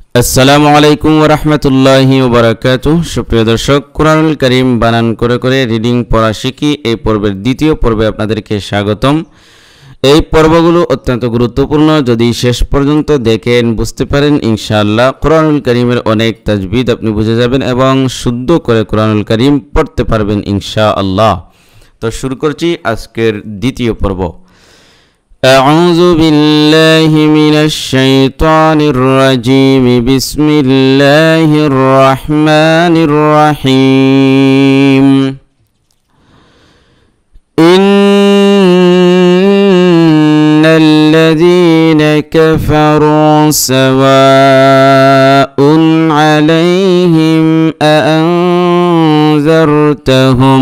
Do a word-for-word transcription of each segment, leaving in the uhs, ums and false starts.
আসসালামু আলাইকুম ওয়া রাহমাতুল্লাহি ওয়া বারাকাতুহু। সুপ্রিয় দর্শক, কুরআনুল কারীম বানান করে করে রিডিং পড়া শিখি এই পর্বের দ্বিতীয় পর্বে আপনাদেরকে স্বাগতম। এই পর্বগুলো অত্যন্ত গুরুত্বপূর্ণ। যদি শেষ পর্যন্ত দেখেন, বুঝতে পারেন, ইনশাআল্লাহ কুরআনুল কারীমের অনেক তাজবিদ আপনি বুঝে যাবেন এবং শুদ্ধ করে কুরআনুল কারীম পড়তে পারবেন ইনশাআল্লাহ। তো শুরু করছি আজকের দ্বিতীয় পর্ব। أعوذ بالله من الشيطان الرجيم بسم الله الرحمن الرحيم إن الذين كفروا سواء عليهم أأنذرتهم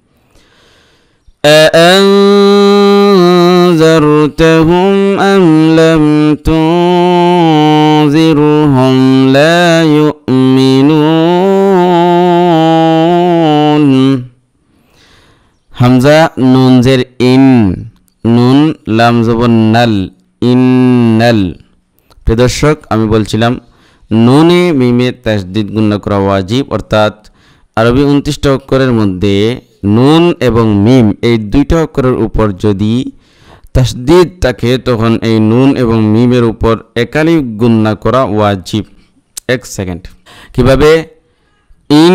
أأنذرتهم أم لم تنذرهم لا يؤمنون হামজা নুন জের ইন, নুন লাম জবর নাল, ইন্নাল। প্রিয় দর্শক, আমি বলছিলাম নুনে মিমে তাসদিদ গুণনা করা ওয়াজিব, অর্থাৎ আরবি উনত্রিশটা অক্ষরের মধ্যে নুন এবং মিম এই দুইটা অক্ষরের উপর যদি তাসদিদ থাকে তখন এই নুন এবং মিমের উপর একালিফ গুণনা করা ওয়াজিব। এক সেকেন্ড, কিভাবে? ইন,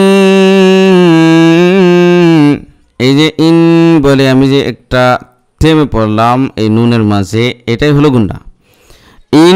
এই যে ইন বলে আমি যে একটা থেমে পড়লাম এই নুনের মাঝে, এটাই হলো গুণনা। ইন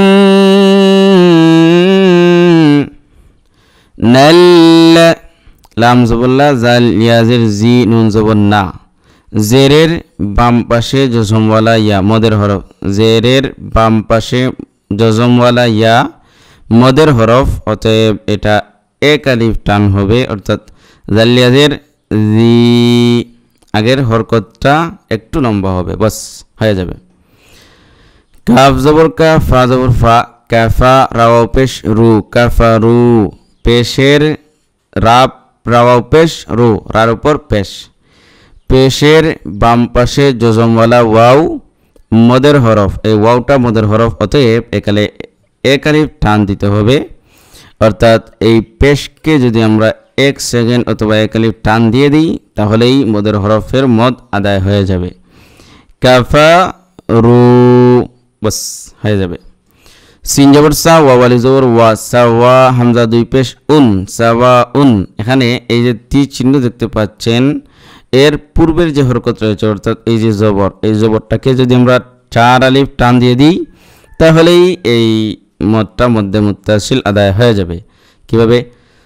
নাল, লাম জবল্লা, জাল ইয়াজের জি, নুন জবর না। জেরের বাম পাশে জজমওয়ালা ইয়া, মদের হরফ। জেরের বাম পাশে জজমওয়ালা ইয়া মদের হরফ, অতএব এটা এক আলিফ টান হবে, অর্থাৎ জাল ইয়াজের জি আগের হরকতটা একটু লম্বা হবে, বাস হয়ে যাবে। কাফ জবর কা, ফা জবর ফা, কাফা রাওয়া পেশ রু, কাফা রু, পেশের রাব রাওয়া পেশ রু, রার উপর পেশ। পেশের বাম পাশে জজমওয়ালা ওয়াও মদের হরফ, এই ওয়াওটা মদের হরফ, অতএব একালে এক আলিফ টান দিতে হবে, অর্থাৎ এই পেশকে যদি আমরা এক সেকেন্ড অথবা এক আলিফ টান দিয়ে দিই তাহলেই মদের হরফের মদ আদায় হয়ে যাবে। কাফা রু, বাস হয়ে যাবে। সিন জবর সা, ওয়াও আলিফ জবর ওয়া, সাওয়া, হামজা দুই পেশ উন, সাওয়া উন। এখানে এই যে তি চিহ্ন দেখতে পাচ্ছেন, এর পূর্বের যে হরকত রয়েছে, অর্থাৎ এই যে জবর, এই জবরটাকে যদি আমরা চার আলিফ টান দিয়ে দিই তাহলেই এই মদটা মধ্যে মুত্তাসিল আদায় হয়ে যাবে। কিভাবে?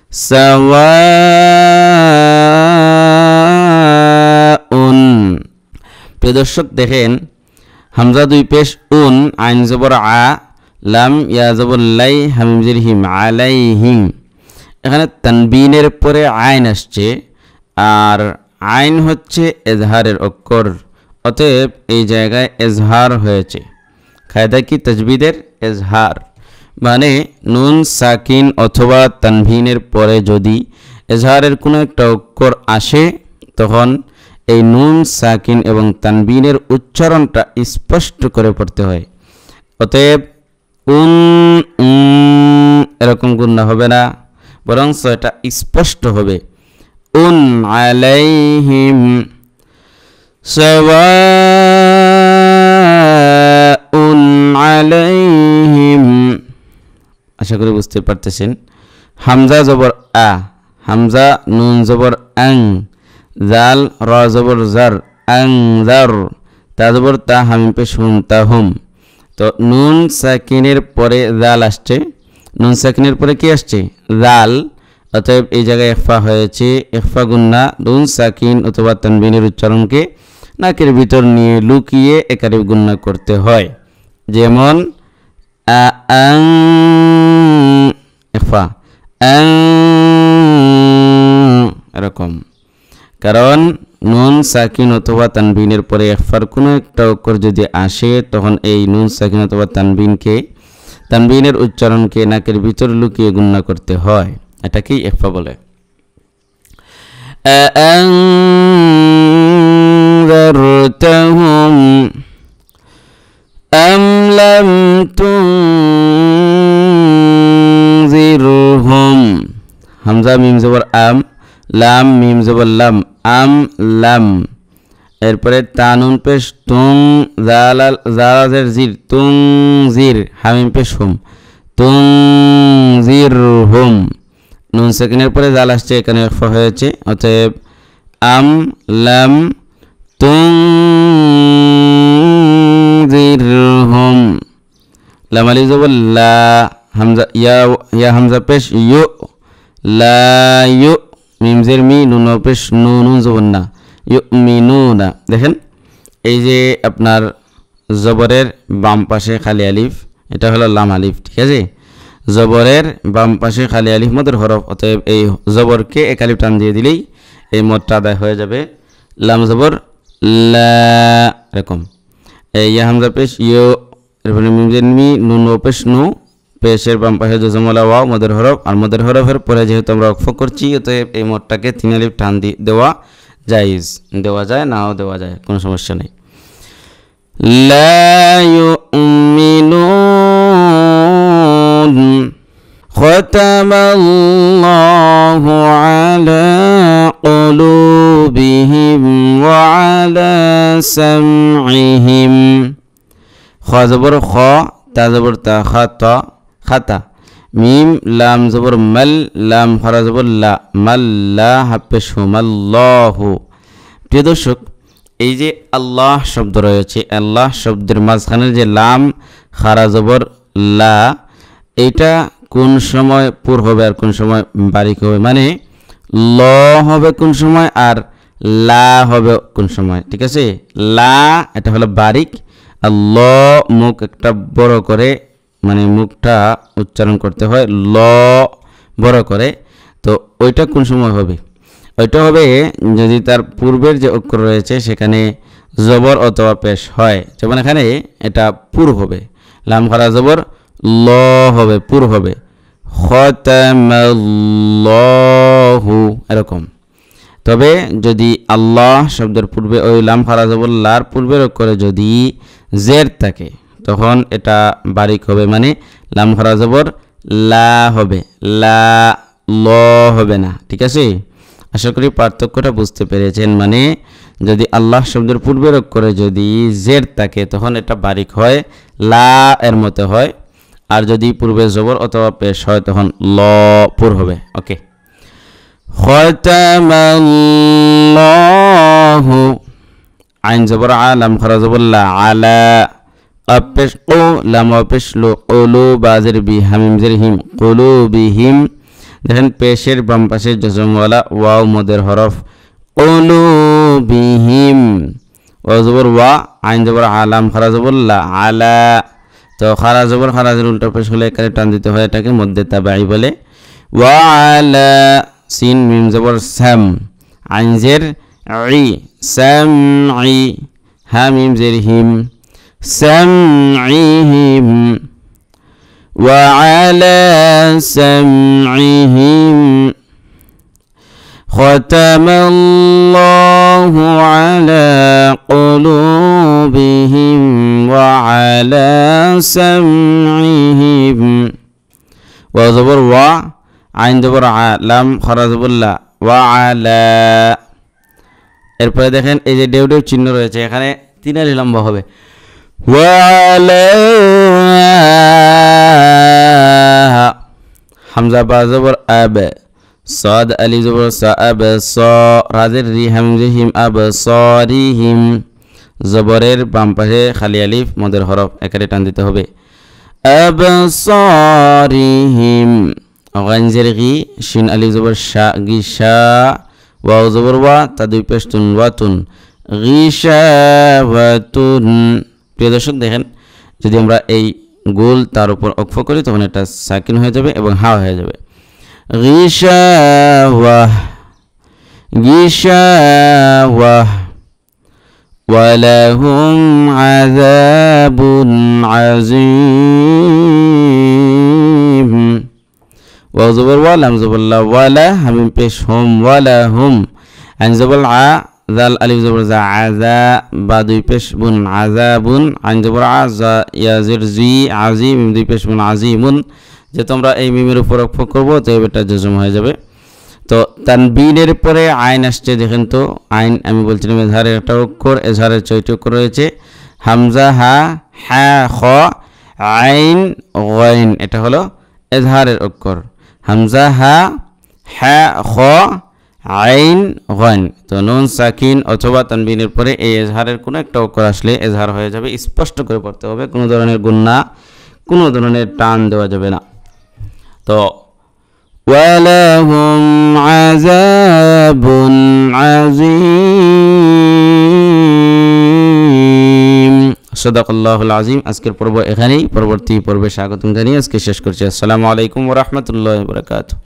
সাওয়াউন। প্রিয় দর্শক দেখেন, হামজা দুই পেশ উন, আইন জবর আ, লাম ইয়া জবর লাই, হামিম জের হিম, আলাইহিম। এখানে তানবিনের পরে আইন আসছে, আর আইন হচ্ছে এজহারের অক্ষর, অতএব এই জায়গায় এজহার হয়েছে। কায়দা কি? তাজবিদের এজহার, মানে নুন সাকিন অথবা তানভিনের পরে যদি এজহারের কোনো একটা অক্ষর আসে তখন এই নুন সাকিন এবং তানবিনের উচ্চারণটা স্পষ্ট করে পড়তে হয়। অতএব উন এরকম গুণনা হবে না, বরং এটা স্পষ্ট হবে। উন আলাইহিম সাওয়াউন আলাইহিম। আশা করি বুঝতে পারতেছেন। হামজা জবর আ, হামজা নুন জবর আং, জাল র জবর জার, আং জার, তা জবর তা, হামিম পেশ হুম, তা হুম। তো নুন সাকিনের পরে জাল আসছে, নুন সাকিনের পরে কি আসছে? জাল, অতএব এই জায়গায় ইখফা হয়েছে। ইখফা গুন্না নুন সাকিন অথবা তানবিনের উচ্চারণকে নাকের ভিতর নিয়ে লুকিয়ে একালিফ গুন্না করতে হয়। যেমন আং, ইখফা আং, এরকম। কারণ নুন সাকিন অথবা তানবিনের পরে ইখফার কোনো একটা অক্ষর যদি আসে তখন এই নুন সাকিন অথবা তানবিনকে তানবিনের উচ্চারণকে নাকের ভিতর লুকিয়ে গুন্না করতে হয়, এটাকেই ইখফা বলে। আনযারতাহুম আম লাম তুন হামজা মিম জবর আম, লাম মিম জবর লাম, আম লাম। এরপরে তানুন পেশ তুং, জালাল জালাজের জির, তুং জির, হামিম পেশ হুম, তুং জির হুম। নুন সেকেন্ডের পরে জাল আসছে, এখানে ইখফা হয়েছে, অতএব আম লাম তুং জির হুম। লাম আলিফ জবর লা, হামজা ইয়া ইয়া হামজা পেশ ইউ, লা ইউ, মিম জের মি, নুন পেশ নু, নুন জবর না, ইউ মিনু না। দেখেন এই যে আপনার জবরের বাম পাশে খালি আলিফ, এটা হলো লাম আলিফ, ঠিক আছে। জবরের বাম পাশে খালি আলিফ মদের হরফ, অতএব এই জবরকে এক আলিফ টান দিয়ে দিলেই এই মদটা আদায় হয়ে যাবে। লাম জবর লা, এরকম। এই ইয়া হামজা পেশ ইউ, এরপরে মিম জের মি, নুন ও পেশ নু, পেশের বাম পাশে জজমওয়ালা ওয়াও মদের হরফ, আর মদের হরফের পরে যেহেতু আমরা ওয়াকফ করছি, অতএব এই মদটাকে তিন আলিফ টান দিয়ে দেওয়া জায়েজ, দেওয়া যায়, নাও দেওয়া যায়, কোনো সমস্যা নেই। লা ইউমিনুন খতামাল্লাহু আলা কুলুবিহিম ওয়া আলা সামইহিম। খ জবর খ, তা জবর তা, খাতা খাতা, মিম লাম জবর মাল, লাম খারা জবর লা, মাল্লা হাফেশ হুম, আল্লাহু। প্রিয় দর্শক, এই যে আল্লাহ শব্দ রয়েছে, আল্লাহ শব্দের মাঝখানের যে লাম খারা জবর লা, এইটা কোন সময় পুর হবে আর কোন সময় বারিক হবে, মানে ল হবে কোন সময় আর লা হবে কোন সময়, ঠিক আছে। লা এটা হলো বারিক, আর ল মুখ একটা বড় করে, মানে মুখটা উচ্চারণ করতে হয় ল বড় করে, তো ওইটা কোন সময় হবে? ওইটা হবে যদি তার পূর্বের যে অক্ষর রয়েছে সেখানে জবর অথবা পেশ হয়, যেমন এখানে এটা পুর হবে, লাম খারা জবর ল হবে, পুর হবে, খতামাল্লাহু, এরকম। তবে যদি আল্লাহ শব্দের পূর্বে ওই লাম খারা জবর লার পূর্বের অক্ষরে যদি জের থাকে, তখন এটা বারিক হবে, মানে লাম খারা জবর লা হবে, লা ল হবে না, ঠিক আছে। আশা করি পার্থক্যটা বুঝতে পেরেছেন। মানে যদি আল্লাহ শব্দের পূর্বের অক্ষরে যদি জের থাকে তখন এটা বারিক হয়, লা এর মতো হয়, আর যদি পূর্বে জবর অথবা পেশ হয় তখন ল পুর হবে। ওকে, খতামাল্লাহু, আইন জবর আ, লাম খারা জবর লা, আলা, আপেশ ও, লাম আপেশ লো, ওলো বাজের বি, হামিম জের হিম, কুলুবিহিম। দেখেন পেশের বাম পাশে জজমওয়ালা ওয়াও মদের হরফ, কুলুবিহিম, ওয়া জবর ওয়া, আইন জবর আ, লাম খারা জবর লা, আলা। তো খারা জবর খারাজের উল্টা পেশ হলে এখানে টান দিতে হয়, এটাকে মধ্যে তাবাই বলে। ওয়া আলা, সিন মিম জবর সাম, আইন জের ই, সামঈ, হা মিম জের হিম, সামঈহিম, ওয়া আলা সামঈহিম খতামাল্লাহু আলা কুলুবিহিম ওয়া আলা সামঈহিম। ওয়া জবর ওয়া, আইন জবর আ, লাম খারা জবর লা, ওয়া আলা। এরপরে দেখেন এই যে ডেউ ডেউ চিহ্ন রয়েছে, এখানে তিন আলিফ লম্বা হবে, ওয়া আলা, হামজা বা জবর আব, সাদ আলি জবর সা, আব স, রাজের রি, হামিম জের হিম, আব সরিহিম। জবরের বাম পাশে খালি আলিফ মদের হরফ, একারে টান দিতে হবে, আব সরিহিম। গাইন জের গি, শিন আলি জবর শা, গিশা, ওয়াও জবর ওয়া, তা দুই পেশ তুন, ওয়াতুন, গিশাওয়াতুন। প্রিয় দর্শক দেখেন, যদি আমরা এই গোল তার উপর অক্ফ করি তখন এটা সাকিন হয়ে যাবে এবং হা হয়ে যাবে, গিশাওয়াহ, গিশাওয়াহ। ওয়ালাহুম আযাবুন আযীম। ওয়াও জবর ওয়া, লাম জবর লা, ওয়ালা, হামিম পেশ হুম, ওয়ালাহুম, আইন জবর আ, জাল আলিফ জবর জা, আযা, বা দুই পেশ বুন, আযাবুন, আইন জবর আ, জা ইয়া জের জি, আজিম, দুই পেশ বুন, আজিমুন। যে তোমরা এই মিমের উপর অক্ফ করবো তো এটা জজম হয়ে যাবে। তো তানবিনের পরে আইন আসছে, দেখেন তো আইন আমি বলছিলাম এজহারের একটা অক্ষর, এজহারের ছয়টি অক্ষর রয়েছে, হামজা, হা, হা, খ, আইন, গইন, এটা হলো এজহারের অক্ষর, হামজা, হা, হা, খ, আইন, গইন। তো নুন সাকিন অথবা তানবিনের পরে এই এজহারের কোনো একটা অক্ষর আসলে এজহার হয়ে যাবে, স্পষ্ট করে পড়তে হবে, কোনো ধরনের গুন্না, কোনো ধরনের টান দেওয়া যাবে না। তো ওয়ালাহুম আযাবুন আযীম। সাদাকাল্লাহুল আযীম। আজকের পর্ব এখানেই, পরবর্তী পর্বে স্বাগতম জানিয়ে আজকে শেষ করছি। আসসালামু আলাইকুম ওয়া রাহমাতুল্লাহি ওয়া বারাকাতুহু।